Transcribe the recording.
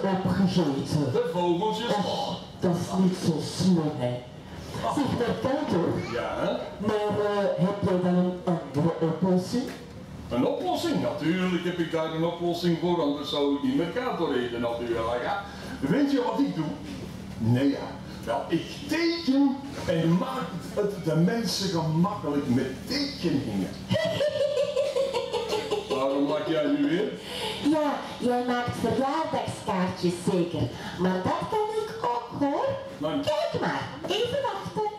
opgegeten. De vogeltjes. Och, dat is niet zo slim, hè. Zeg maar, kanker. Ja, hè? Maar heb jij dan een andere oplossing? Een oplossing? Natuurlijk heb ik daar een oplossing voor, anders zou ik niet Mercator eten natuurlijk. Ja. Weet je wat ik doe? Nee ja, wel ik teken en maak het de mensen gemakkelijk met tekeningen. Waarom lach jij nu weer? Ja, jij maakt verjaardagskaartjes zeker. Maar dat kan ik ook hoor. Maar... Kijk maar, even wachten.